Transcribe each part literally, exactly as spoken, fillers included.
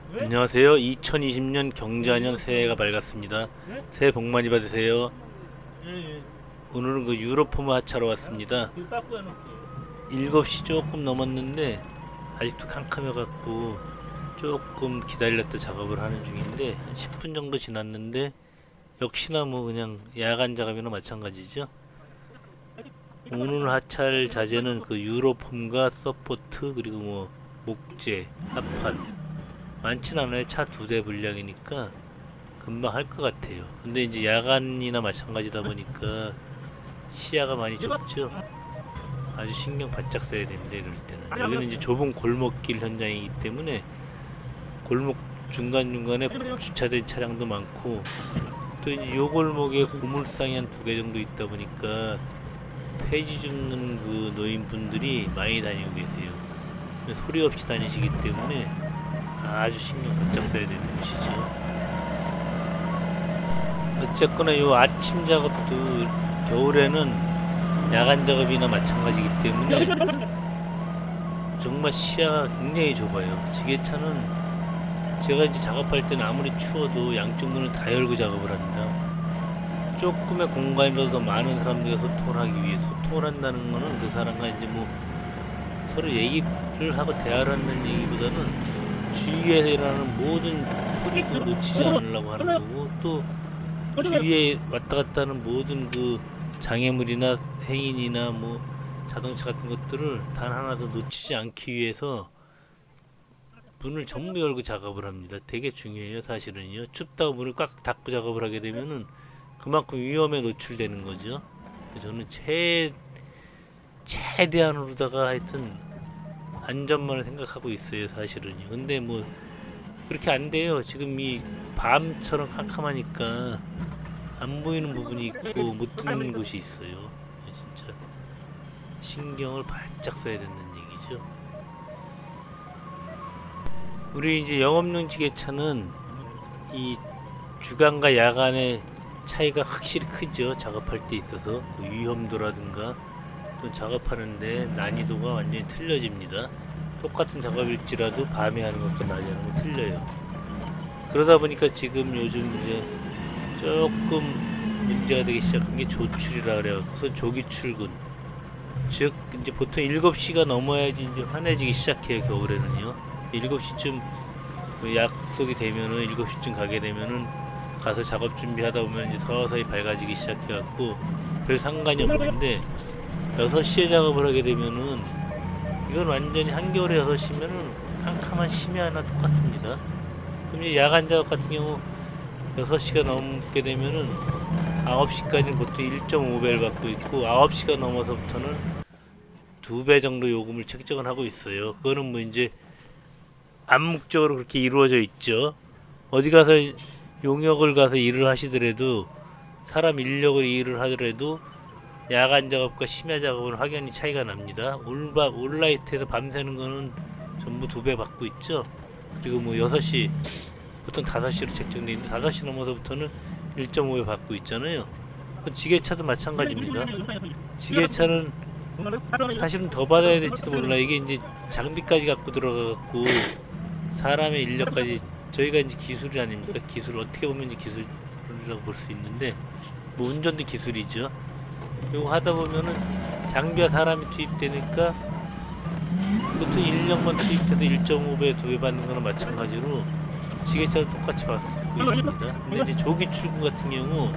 안녕하세요. 이천이십 년 경자년 새해가 밝았습니다. 새해 복 많이 받으세요. 오늘은 그 유로폼 하차로 왔습니다. 일곱 시 조금 넘었는데 아직도 캄캄해갖고 조금 기다렸다 작업을 하는 중인데 한 십 분 정도 지났는데 역시나 뭐 그냥 야간 작업이나 마찬가지죠. 오늘 하차할 자재는 그 유로폼과 서포트 그리고 뭐 목재, 합판 많진 않아요. 차 두 대 분량이니까 금방 할 것 같아요. 근데 이제 야간이나 마찬가지다 보니까 시야가 많이 좁죠. 아주 신경 바짝 써야 됩니다. 이럴 때는 여기는 이제 좁은 골목길 현장이기 때문에 골목 중간중간에 주차된 차량도 많고 또 이제 요 골목에 고물상이 한 두 개 정도 있다 보니까 폐지 줍는 그 노인분들이 많이 다니고 계세요. 소리 없이 다니시기 때문에 아주 신경 바짝 써야 되는 곳이죠. 어쨌거나 요 아침 작업도 겨울에는 야간 작업이나 마찬가지이기 때문에 정말 시야가 굉장히 좁아요. 지게차는 제가 이제 작업할 때는 아무리 추워도 양쪽 문을 다 열고 작업을 합니다. 조금의 공간이라도 더 많은 사람들과 소통을 하기 위해 소통을 한다는 거는 그 사람과 이제 뭐 서로 얘기를 하고 대화를 한다는 얘기보다는 주위에서 일어나는 모든 소리도 놓치지 않으려고 하는 거고 또 주위에 왔다 갔다 하는 모든 그 장애물이나 행인이나 뭐 자동차 같은 것들을 단 하나도 놓치지 않기 위해서 문을 전부 열고 작업을 합니다. 되게 중요해요. 사실은요. 춥다고 문을 꽉 닫고 작업을 하게 되면은 그만큼 위험에 노출되는 거죠. 저는 최 최대한으로다가 하여튼 안전만을 생각하고 있어요. 사실은요. 근데 뭐 그렇게 안 돼요. 지금 이 밤처럼 캄캄하니까 안 보이는 부분이 있고 못 듣는 곳이 있어요. 진짜 신경을 바짝 써야 된다는 얘기죠. 우리 이제 영업용 지게차는 이 주간과 야간의 차이가 확실히 크죠. 작업할 때 있어서 그 위험도라든가 또 작업하는데 난이도가 완전히 틀려집니다. 똑같은 작업일지라도 밤에 하는 것과 낮에 하는 거 틀려요. 그러다 보니까 지금 요즘 이제 조금 문제가 되기 시작한 게 조출이라 그래갖고서 조기 출근. 즉 이제 보통 일곱 시가 넘어야지 이제 환해지기 시작해요. 겨울에는요. 일곱 시쯤 약속이 되면은 일곱 시쯤 가게 되면은 가서 작업 준비하다 보면 이제 서서히 밝아지기 시작해갖고 별 상관이 없는데 여섯 시에 작업을 하게 되면은 이건 완전히 한겨울에 여섯 시면은 캄캄한 심야나 똑같습니다. 그럼 이제 야간 작업 같은 경우 여섯 시가 넘게 되면은 아홉 시까지는 보통 일 점 오 배를 받고 있고 아홉 시가 넘어서부터는 두 배 정도 요금을 책정을 하고 있어요. 그거는 뭐 이제 암묵적으로 그렇게 이루어져 있죠. 어디 가서 용역을 가서 일을 하시더라도 사람 인력을 일을 하더라도 야간 작업과 심야 작업은 확연히 차이가 납니다. 올바, 올라이트에서 밤새는 거는 전부 두 배 받고 있죠. 그리고 뭐 여섯 시, 보통 다섯 시로 책정되어 있는데 다섯 시 넘어서부터는 일 점 오 배 받고 있잖아요. 지게차도 마찬가지입니다. 지게차는 사실은 더 받아야 될지도 몰라. 이게 이제 장비까지 갖고 들어가갖고 사람의 인력까지 저희가 이제 기술이 아닙니까? 기술 어떻게 보면 이제 기술이라고 볼 수 있는데 뭐 운전도 기술이죠. 이거 하다 보면은 장비와 사람이 투입되니까 보통 인력만 투입돼서 일 점 오 배, 두 배 받는 거나 마찬가지로 지게차도 똑같이 받고 있습니다. 근데 이제 조기 출근 같은 경우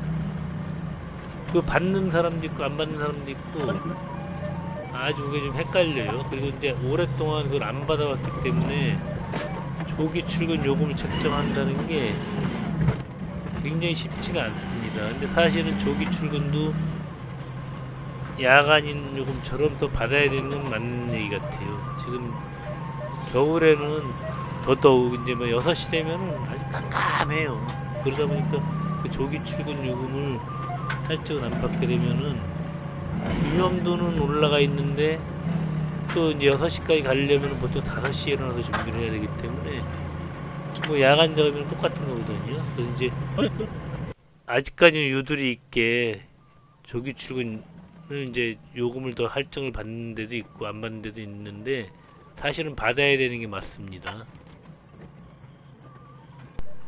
그 받는 사람도 있고 안 받는 사람도 있고 아주 그게 좀 헷갈려요. 그리고 이제 오랫동안 그걸 안 받아왔기 때문에 조기 출근 요금을 책정한다는 게 굉장히 쉽지가 않습니다. 근데 사실은 조기 출근도 야간인 요금처럼 또 받아야 되는 건 맞는 얘기 같아요. 지금 겨울에는 더더욱 이제 뭐 여섯 시 되면은 아주 깜깜해요. 그러다 보니까 그 조기 출근 요금을 할증을 안 받게 되면은 위험도는 올라가 있는데 또 이제 여섯 시까지 가려면 보통 다섯 시에 일어나서 준비를 해야 되기 때문에 뭐 야간 작업이랑 똑같은 거거든요. 그래서 이제 아직까지는 유두리 있게 조기 출근을 이제 요금을 더 할증을 받는 데도 있고 안 받는 데도 있는데 사실은 받아야 되는 게 맞습니다.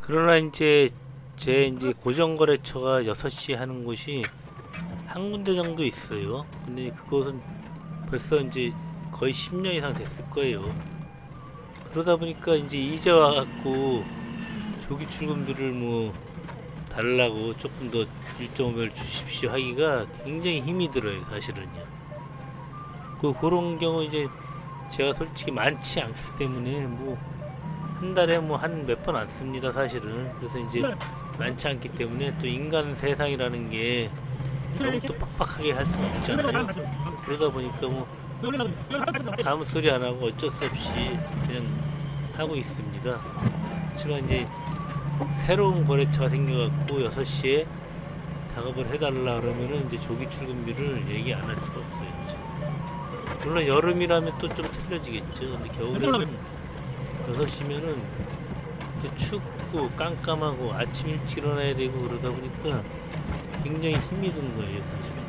그러나 이제 제 이제 고정거래처가 여섯 시에 하는 곳이 한 군데 정도 있어요. 근데 그곳은 벌써 이제 거의 십 년 이상 됐을 거예요. 그러다 보니까 이제 이제 와갖고 조기 출근비를 뭐 달라고 조금 더 일 점 오 배를 주십시오 하기가 굉장히 힘이 들어요, 사실은요. 그 그런 경우 이제 제가 솔직히 많지 않기 때문에 뭐 한 달에 뭐 한 몇 번 안 씁니다, 사실은. 그래서 이제 많지 않기 때문에 또 인간 세상이라는 게 너무 또 빡빡하게 할 수는 없잖아요. 그러다 보니까 뭐 아무 소리 안 하고 어쩔 수 없이 그냥 하고 있습니다. 그렇지만 이제 새로운 거래처가 생겨갖고 여섯 시에 작업을 해달라 그러면은 이제 조기 출근비를 얘기 안 할 수가 없어요, 지금. 물론 여름이라면 또 좀 틀려지겠죠. 근데 겨울에는 여섯 시면은 또 춥고 깜깜하고 아침 일찍 일어나야 되고 그러다 보니까 굉장히 힘이 든 거예요, 사실은.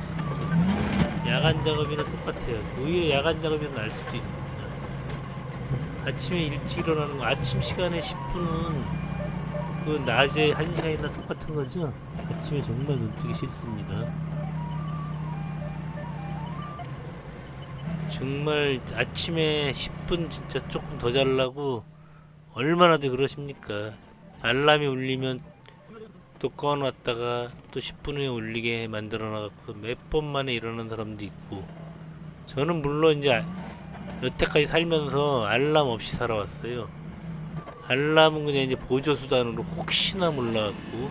야간 작업이나 똑같아요. 오히려 야간 작업이 더 나을 수도 있습니다. 아침에 일찍 일어나는 거, 아침 시간에 십 분은 그 낮에 한 시간이나 똑같은 거죠. 아침에 정말 눈 뜨기 싫습니다. 정말 아침에 십 분 진짜 조금 더 자려고 얼마나 더 그러십니까? 알람이 울리면 또 꺼놨다가 또 십 분 후에 울리게 만들어 놔갖고 몇 번 만에 일어나는 사람도 있고, 저는 물론 이제 여태까지 살면서 알람 없이 살아왔어요. 알람은 그냥 이제 보조수단으로 혹시나 몰라갖고,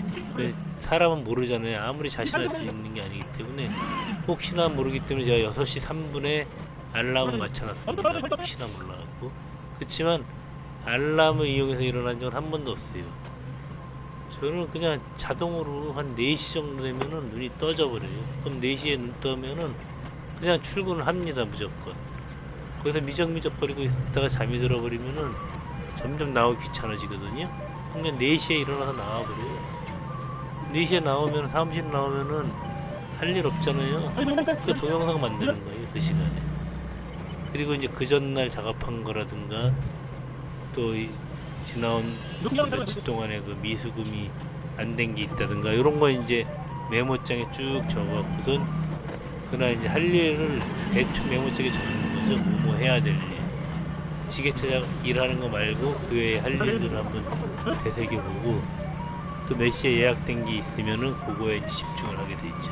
사람은 모르잖아요. 아무리 자신할 수 있는 게 아니기 때문에 혹시나 모르기 때문에 제가 여섯 시 삼 분에 알람을 맞춰놨습니다. 혹시나 몰라갖고. 그렇지만 알람을 이용해서 일어난 적은 한 번도 없어요. 저는 그냥 자동으로 한 네 시 정도 되면은 눈이 떠져 버려요. 그럼 네 시에 눈 뜨면은 그냥 출근을 합니다, 무조건. 거기서 미적미적거리고 있다가 잠이 들어버리면은 점점 나오기 귀찮아지거든요. 그냥 네 시에 일어나서 나와버려요. 네 시에 나오면, 사무실 나오면은 할 일 없잖아요. 그 동영상 만드는 거예요, 그 시간에. 그리고 이제 그 전날 작업한 거라든가 또 지나온 며칠 동안에 그 미수금이 안 된 게 있다든가 이런 거 이제 메모장에 쭉 적어갖고선 그날 이제 할 일을 대충 메모장에 적는 거죠. 뭐 뭐 해야 될 일. 지게차 일하는 거 말고 그 외에 할 일들을 한번 되새겨보고 또 몇 시에 예약된 게 있으면은 그거에 이제 집중을 하게 되죠.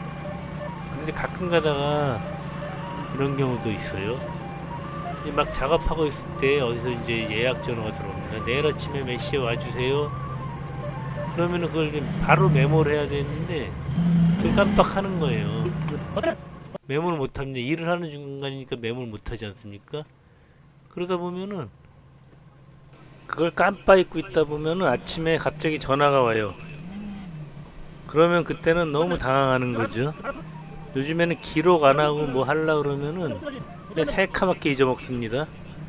근데 가끔 가다가 이런 경우도 있어요. 막 작업하고 있을 때 어디서 이제 예약 전화가 들어옵니다. 내일 아침에 몇 시에 와주세요. 그러면은 그걸 바로 메모를 해야 되는데 그걸 깜빡하는 거예요. 메모를 못합니다. 일을 하는 중간이니까 메모를 못하지 않습니까? 그러다 보면은 그걸 깜빡 잊고 있다 보면은 아침에 갑자기 전화가 와요. 그러면 그때는 너무 당황하는 거죠. 요즘에는 기록 안 하고 뭐 하려고 그러면은 그냥 새카맣게 잊어먹습니다.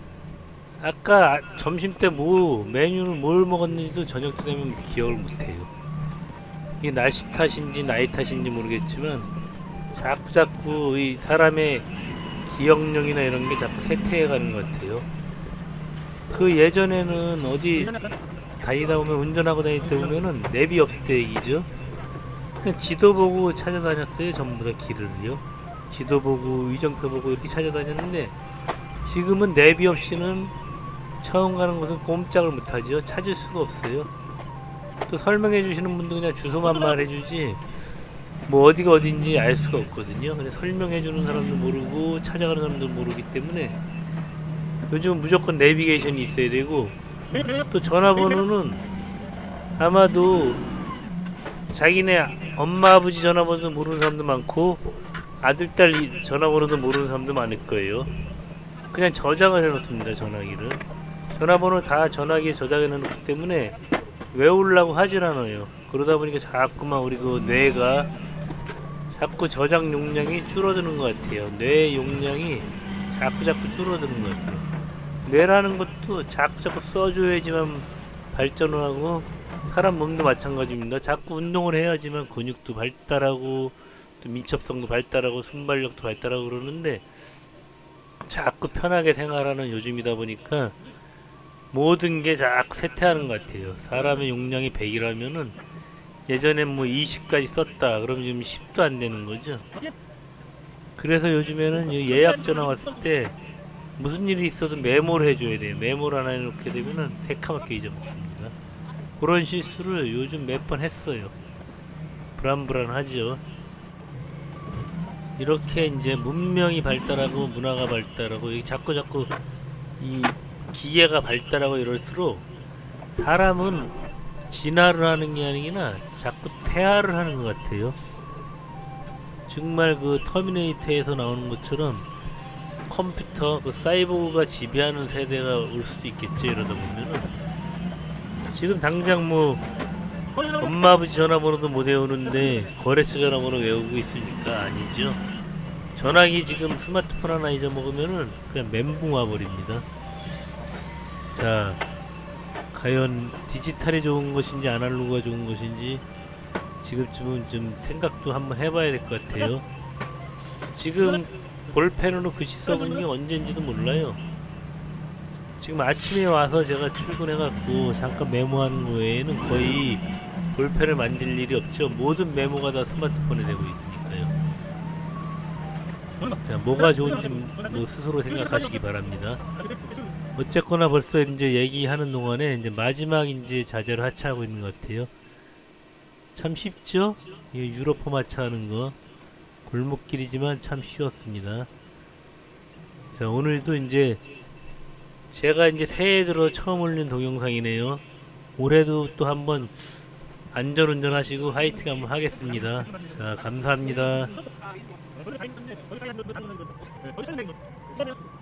아까 점심 때 뭐 메뉴를 뭘 먹었는지도 저녁 때 되면 기억을 못해요. 이게 날씨 탓인지 나이 탓인지 모르겠지만 자꾸 자꾸 이 사람의 기억력이나 이런 게 자꾸 쇠퇴해가는 것 같아요. 그 예전에는 어디 다니다 보면, 운전하고 다닐 때 보면은 내비 없을 때 얘기죠. 그냥 지도 보고 찾아다녔어요. 전부 다 길을요. 지도 보고 위정표 보고 이렇게 찾아다녔는데 지금은 내비 없이는 처음 가는 곳은 꼼짝을 못하죠. 찾을 수가 없어요. 또 설명해 주시는 분도 그냥 주소만 말해주지 뭐 어디가 어딘지 알 수가 없거든요. 근데 설명해 주는 사람도 모르고 찾아가는 사람도 모르기 때문에 요즘 무조건 내비게이션이 있어야 되고, 또 전화번호는 아마도 자기네 엄마 아버지 전화번호도 모르는 사람도 많고 아들 딸 전화번호도 모르는 사람도 많을 거예요. 그냥 저장을 해놓습니다. 전화기를 전화번호 다 전화기에 저장해 놓기 때문에 외우려고 하질 않아요. 그러다 보니까 자꾸만 우리 그 뇌가 자꾸 저장 용량이 줄어드는 것 같아요. 뇌 용량이 자꾸 자꾸 줄어드는 것 같아요. 뇌라는 것도 자꾸 자꾸 써줘야지만 발전을 하고, 사람 몸도 마찬가지입니다. 자꾸 운동을 해야지만 근육도 발달하고 또 민첩성도 발달하고 순발력도 발달하고 그러는데 자꾸 편하게 생활하는 요즘이다 보니까 모든 게 자꾸 쇠퇴하는 것 같아요. 사람의 용량이 백이라면은 예전에 뭐 이십까지 썼다 그러면 지금 십도 안 되는 거죠. 그래서 요즘에는 예약 전화 왔을 때 무슨 일이 있어도 메모를 해줘야 돼요. 메모를 안 해놓게 되면은 새카맣게 잊어먹습니다. 그런 실수를 요즘 몇 번 했어요. 불안불안하죠. 이렇게 이제 문명이 발달하고 문화가 발달하고 여기 자꾸 자꾸 이 기계가 발달하고 이럴수록 사람은 진화를 하는 게 아니라 자꾸 퇴화를 하는 것 같아요. 정말 그 터미네이터에서 나오는 것처럼 컴퓨터 그 사이보그가 지배하는 세대가 올 수도 있겠죠. 이러다 보면은 지금 당장 뭐 엄마 아버지 전화번호도 못 외우는데 거래처 전화번호 외우고 있습니까? 아니죠. 전화기 지금 스마트폰 하나 잊어먹으면은 그냥 멘붕 와버립니다. 자, 과연 디지털이 좋은 것인지 아날로그가 좋은 것인지 지금쯤은 좀 생각도 한번 해봐야 될 것 같아요. 지금 볼펜으로 글씨 써본 게 언제인지도 몰라요. 지금 아침에 와서 제가 출근해갖고 잠깐 메모하는 거 외에는 거의 볼펜을 만질 일이 없죠. 모든 메모가 다 스마트폰에 되고 있으니까요. 자, 뭐가 좋은지 뭐 스스로 생각하시기 바랍니다. 어쨌거나 벌써 이제 얘기하는 동안에 이제 마지막 이제 자재를 하차하고 있는 것 같아요. 참 쉽죠? 이 유로폼 하차하는 거 골목길이지만 참 쉬웠습니다. 자, 오늘도 이제 제가 이제 새해 들어 처음 올린 동영상이네요. 올해도 또 한번 안전운전 하시고 화이팅 한번 하겠습니다. 자, 감사합니다.